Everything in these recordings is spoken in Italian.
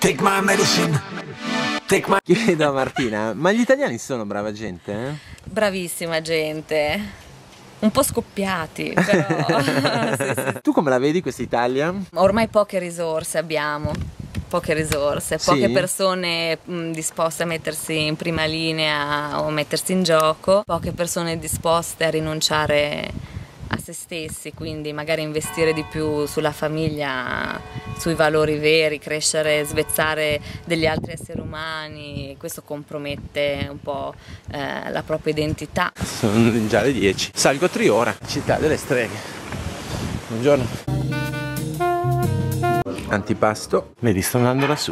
Take my medicine. Take my... Chiedo a Martina, ma gli italiani sono brava gente? Bravissima gente, un po' scoppiati, però sì. Tu come la vedi questa Italia? Ormai poche risorse abbiamo, poche Sì? persone disposte a mettersi in prima linea o mettersi in gioco, poche persone disposte a rinunciare a se stessi, quindi magari investire di più sulla famiglia, sui valori veri, crescere, svezzare degli altri esseri umani. Questo compromette un po' la propria identità. Sono già le 10. Salgo a Triora, città delle streghe. Buongiorno. Antipasto, vedi, sto andando lassù.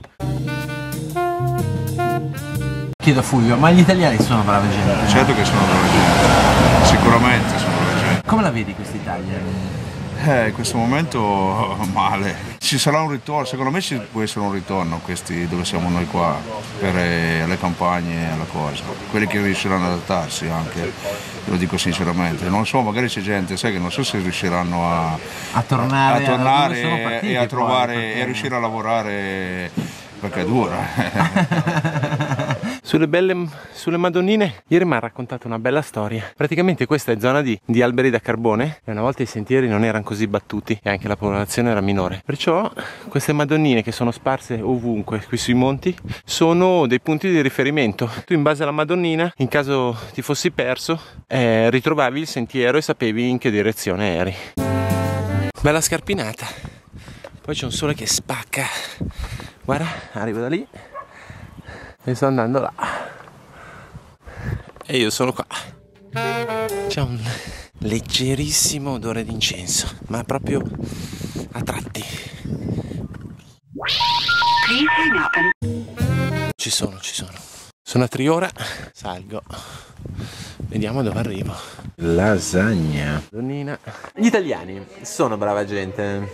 Chiedo a Fulvio, ma gli italiani sono brava gente? Certo che sono brava gente, sicuramente sono brava gente. Come la vedi questa Italia? In questo momento male. Ci sarà un ritorno, secondo me ci può essere un ritorno questi dove siamo noi qua, per le campagne e la cosa. Quelli che riusciranno ad adattarsi anche, lo dico sinceramente. Non so, magari c'è gente, sai che non so se riusciranno a tornare e a trovare e a riuscire a lavorare, perché è dura. Sulle Madonnine, ieri mi ha raccontato una bella storia. Praticamente questa è zona di alberi da carbone e una volta i sentieri non erano così battuti e anche la popolazione era minore. Perciò queste Madonnine che sono sparse ovunque qui sui monti sono dei punti di riferimento. Tu in base alla Madonnina, in caso ti fossi perso, ritrovavi il sentiero e sapevi in che direzione eri. Bella scarpinata. Poi c'è un sole che spacca. Guarda, arrivo da lì e sto andando là e io sono qua. C'è un leggerissimo odore di incenso, ma proprio a tratti. Ci sono. Sono a Triora, salgo, vediamo dove arrivo. Lasagna. Donnina. Gli italiani sono brava gente.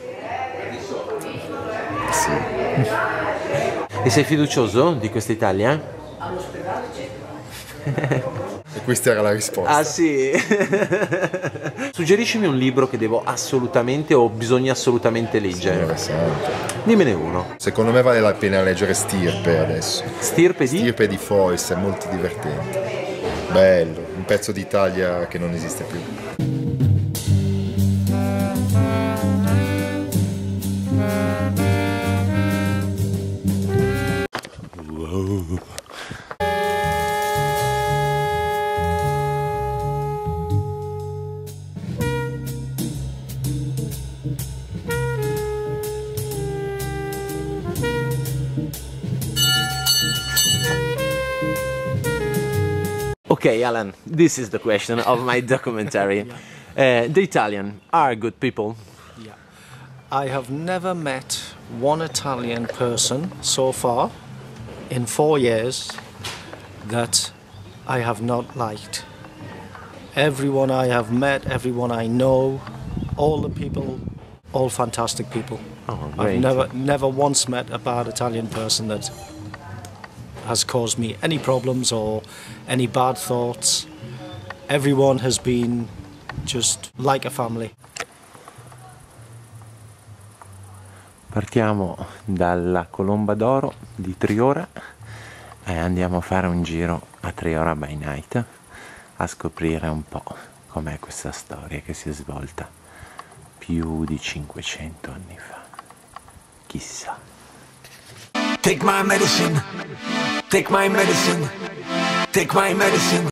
Sì. E sei fiducioso di questa Italia? E questa era la risposta. Ah sì. Suggeriscimi un libro che devo assolutamente o bisogna assolutamente leggere. Dimmene uno. Secondo me vale la pena leggere Stirpe adesso. Stirpe di? Stirpe di Foyce, è molto divertente. Bello, un pezzo d'Italia che non esiste più. Okay, Alan, this is the question of my documentary. The Italian are good people. Yeah. I have never met one Italian person so far in 4 years that I have not liked. Everyone I have met, everyone I know, all the people, all fantastic people. Oh, great. I've never once met a bad Italian person that has caused me any problems or any bad thoughts. Everyone has been just like a family. Partiamo dalla Colomba d'Oro di Triora e andiamo a fare un giro a Triora by Night a scoprire un po' com'è questa storia che si è svolta più di 500 anni fa. Chissà. Take my medicine. Take my medicine. Take my medicine.